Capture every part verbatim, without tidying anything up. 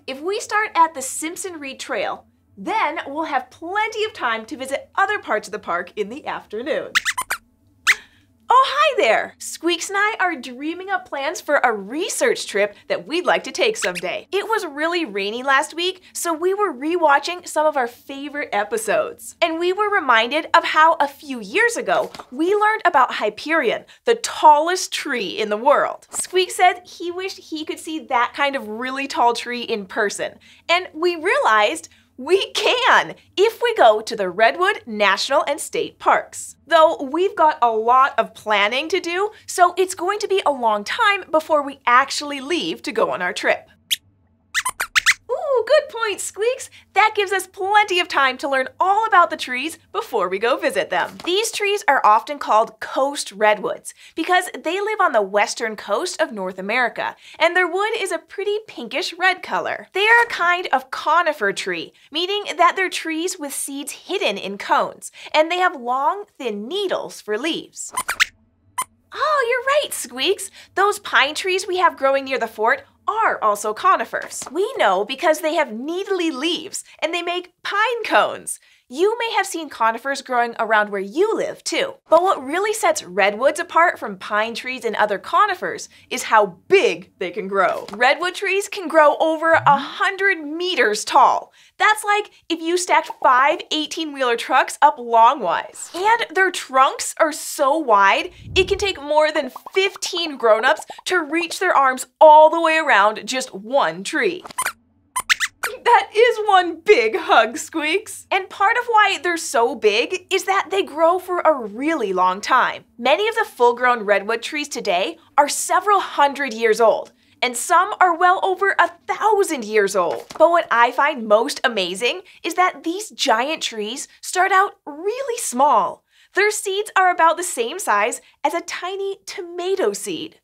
if we start at the Simpson Reed Trail, then we'll have plenty of time to visit other parts of the park in the afternoon. Oh, hi there! Squeaks and I are dreaming up plans for a research trip that we'd like to take someday. It was really rainy last week, so we were rewatching some of our favorite episodes. And we were reminded of how a few years ago, we learned about Hyperion, the tallest tree in the world. Squeak said he wished he could see that kind of really tall tree in person. And we realized we can if we go to the Redwood National and State Parks. Though we've got a lot of planning to do, so it's going to be a long time before we actually leave to go on our trip. Ooh, good point, Squeaks. That gives us plenty of time to learn all about the trees before we go visit them. These trees are often called coast redwoods because they live on the western coast of North America, and their wood is a pretty pinkish red color. They are a kind of conifer tree, meaning that they're trees with seeds hidden in cones, and they have long, thin needles for leaves. Oh, you're right, Squeaks. Those pine trees we have growing near the fort are also conifers. We know because they have needly leaves and they make pine cones. You may have seen conifers growing around where you live too. But what really sets redwoods apart from pine trees and other conifers is how big they can grow. Redwood trees can grow over a hundred meters tall. That's like if you stacked five eighteen-wheeler trucks up longwise. And their trunks are so wide, it can take more than fifteen grown-ups to reach their arms all the way around just one tree. That is one big hug, Squeaks. And part of why they're so big is that they grow for a really long time. Many of the full-grown redwood trees today are several hundred years old, and some are well over a thousand years old. But what I find most amazing is that these giant trees start out really small. Their seeds are about the same size as a tiny tomato seed.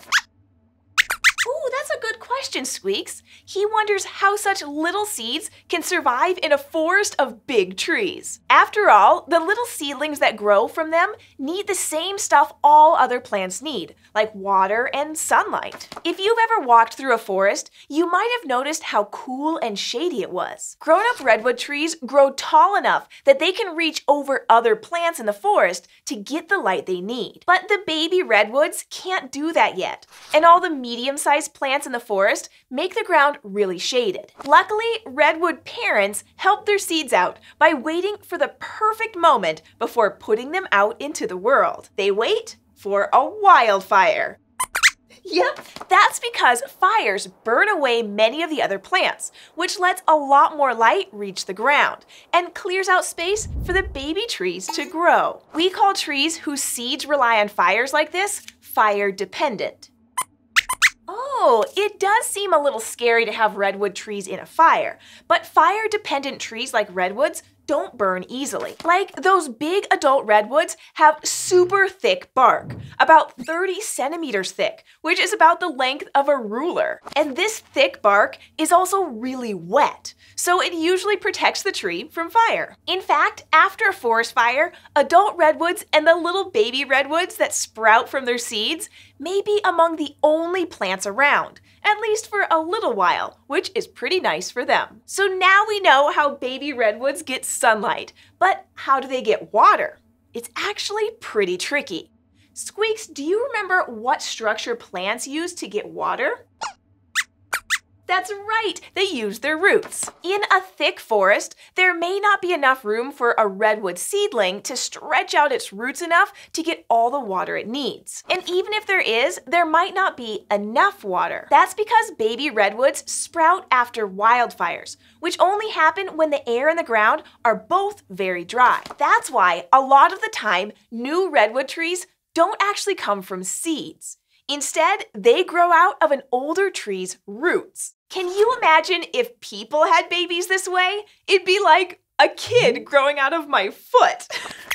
Ooh, that's a good question, Squeaks. He wonders how such little seeds can survive in a forest of big trees. After all, the little seedlings that grow from them need the same stuff all other plants need, like water and sunlight. If you've ever walked through a forest, you might have noticed how cool and shady it was. Grown-up redwood trees grow tall enough that they can reach over other plants in the forest to get the light they need. But the baby redwoods can't do that yet, and all the medium-sized plants in the forest make the ground really shaded. Luckily, redwood parents help their seeds out by waiting for the perfect moment before putting them out into the world. They wait for a wildfire. Yep, that's because fires burn away many of the other plants, which lets a lot more light reach the ground and clears out space for the baby trees to grow. We call trees whose seeds rely on fires like this fire dependent. Oh, it does seem a little scary to have redwood trees in a fire, but fire-dependent trees like redwoods don't burn easily. Like those big adult redwoods have super thick bark, about thirty centimeters thick, which is about the length of a ruler. And this thick bark is also really wet, so it usually protects the tree from fire. In fact, after a forest fire, adult redwoods and the little baby redwoods that sprout from their seeds may be among the only plants around, at least for a little while, which is pretty nice for them. So now we know how baby redwoods get sunlight, but how do they get water? It's actually pretty tricky. Squeaks, do you remember what structure plants use to get water? That's right, they use their roots. In a thick forest, there may not be enough room for a redwood seedling to stretch out its roots enough to get all the water it needs. And even if there is, there might not be enough water. That's because baby redwoods sprout after wildfires, which only happen when the air and the ground are both very dry. That's why a lot of the time, new redwood trees don't actually come from seeds. Instead, they grow out of an older tree's roots. Can you imagine if people had babies this way? It'd be like a kid growing out of my foot.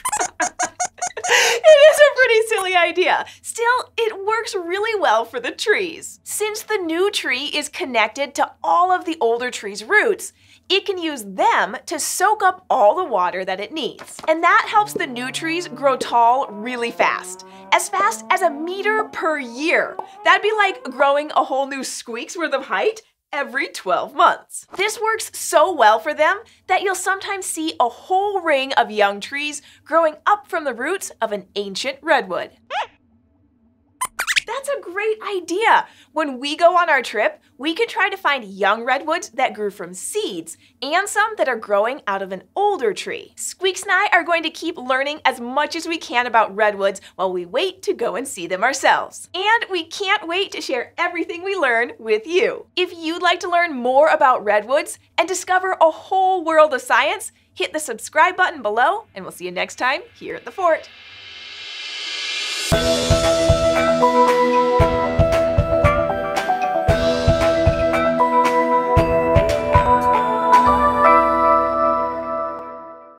It is a pretty silly idea. Still, it works really well for the trees. Since the new tree is connected to all of the older tree's roots, it can use them to soak up all the water that it needs. And that helps the new trees grow tall really fast. As fast as a meter per year. That'd be like growing a whole new Squeak's worth of height every twelve months. This works so well for them that you'll sometimes see a whole ring of young trees growing up from the roots of an ancient redwood. That's a great idea! When we go on our trip, we can try to find young redwoods that grew from seeds and some that are growing out of an older tree. Squeaks and I are going to keep learning as much as we can about redwoods while we wait to go and see them ourselves. And we can't wait to share everything we learn with you. If you'd like to learn more about redwoods and discover a whole world of science, hit the subscribe button below, and we'll see you next time here at the fort. Thank you.